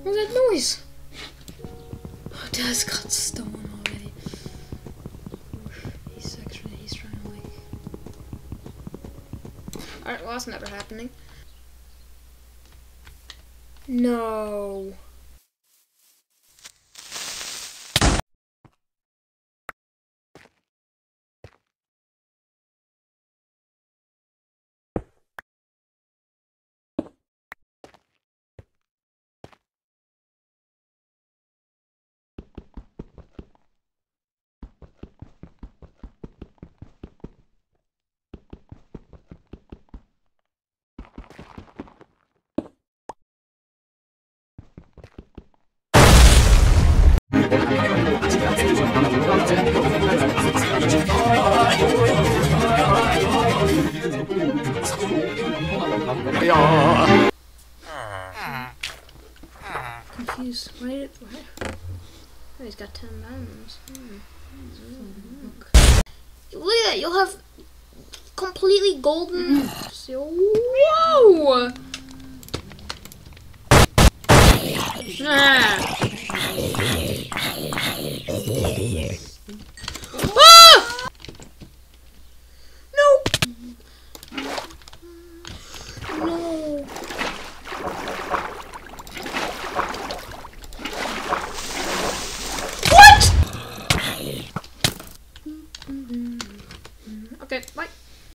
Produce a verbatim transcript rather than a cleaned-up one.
What was that noise? Oh, Dad's got stolen already. He's actually, he's trying to like... Alright, well that's never happening. No. Confused. Why did why? Oh, he's got ten diamonds. Hmm. Look. Look at that, you'll have completely golden. Whoa! Ah.